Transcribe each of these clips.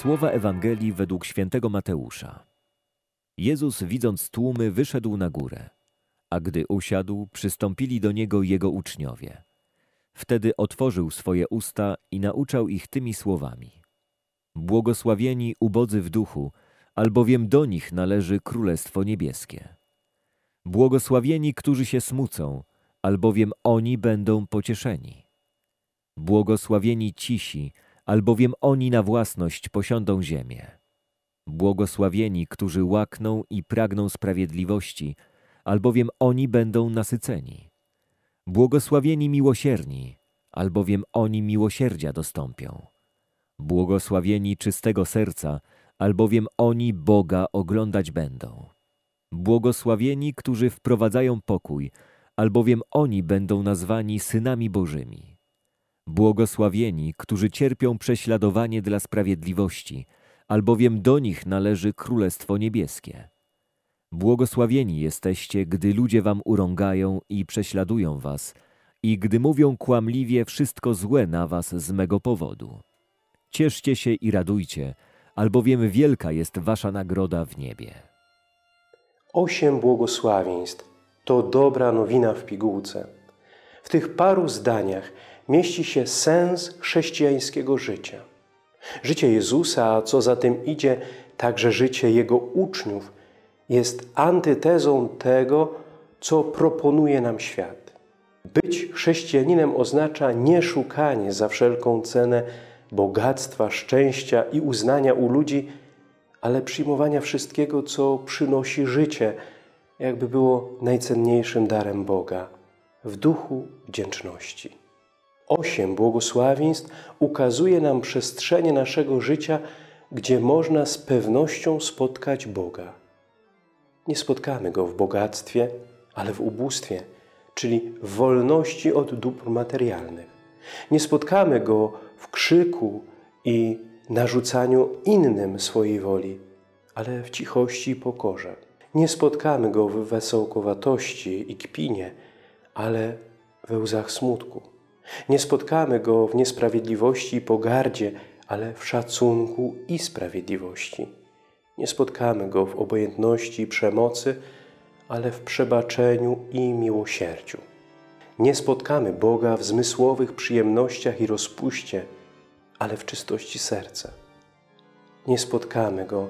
Słowa Ewangelii według świętego Mateusza. Jezus, widząc tłumy, wyszedł na górę, a gdy usiadł, przystąpili do Niego Jego uczniowie. Wtedy otworzył swoje usta i nauczał ich tymi słowami. Błogosławieni ubodzy w duchu, albowiem do nich należy Królestwo Niebieskie. Błogosławieni, którzy się smucą, albowiem oni będą pocieszeni. Błogosławieni cisi, albowiem oni na własność posiądą ziemię. Błogosławieni, którzy łakną i pragną sprawiedliwości, albowiem oni będą nasyceni. Błogosławieni miłosierni, albowiem oni miłosierdzia dostąpią. Błogosławieni czystego serca, albowiem oni Boga oglądać będą. Błogosławieni, którzy wprowadzają pokój, albowiem oni będą nazwani synami Bożymi. Błogosławieni, którzy cierpią prześladowanie dla sprawiedliwości, albowiem do nich należy Królestwo Niebieskie. Błogosławieni jesteście, gdy ludzie wam urągają i prześladują was, i gdy mówią kłamliwie wszystko złe na was z mego powodu. Cieszcie się i radujcie, albowiem wielka jest wasza nagroda w niebie. 8 błogosławieństw to dobra nowina w pigułce. W tych paru zdaniach mieści się sens chrześcijańskiego życia. Życie Jezusa, a co za tym idzie, także życie Jego uczniów, jest antytezą tego, co proponuje nam świat. Być chrześcijaninem oznacza nie szukanie za wszelką cenę bogactwa, szczęścia i uznania u ludzi, ale przyjmowania wszystkiego, co przynosi życie, jakby było najcenniejszym darem Boga, w duchu wdzięczności. 8 błogosławieństw ukazuje nam przestrzenie naszego życia, gdzie można z pewnością spotkać Boga. Nie spotkamy Go w bogactwie, ale w ubóstwie, czyli w wolności od dóbr materialnych. Nie spotkamy Go w krzyku i narzucaniu innym swojej woli, ale w cichości i pokorze. Nie spotkamy Go w wesołkowatości i kpinie, ale we łzach smutku. Nie spotkamy Go w niesprawiedliwości i pogardzie, ale w szacunku i sprawiedliwości. Nie spotkamy Go w obojętności i przemocy, ale w przebaczeniu i miłosierdziu. Nie spotkamy Boga w zmysłowych przyjemnościach i rozpuście, ale w czystości serca. Nie spotkamy Go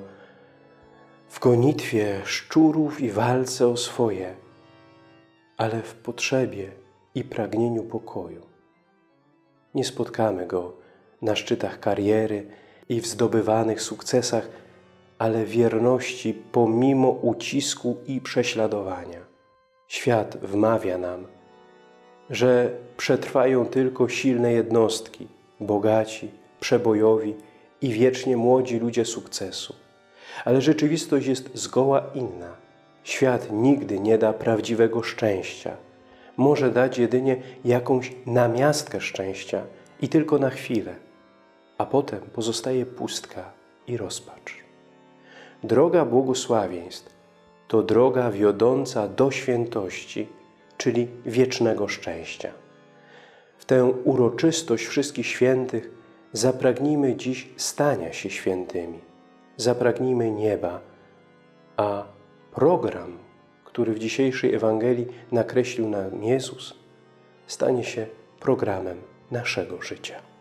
w gonitwie szczurów i walce o swoje, ale w potrzebie i pragnieniu pokoju. Nie spotkamy Go na szczytach kariery i w zdobywanych sukcesach, ale wierności pomimo ucisku i prześladowania. Świat wmawia nam, że przetrwają tylko silne jednostki, bogaci, przebojowi i wiecznie młodzi ludzie sukcesu. Ale rzeczywistość jest zgoła inna. Świat nigdy nie da prawdziwego szczęścia. Może dać jedynie jakąś namiastkę szczęścia i tylko na chwilę, a potem pozostaje pustka i rozpacz. Droga błogosławieństw to droga wiodąca do świętości, czyli wiecznego szczęścia. W tę uroczystość wszystkich świętych zapragnijmy dziś stania się świętymi. Zapragnijmy nieba, a program, który w dzisiejszej Ewangelii nakreślił nam Jezus, stanie się programem naszego życia.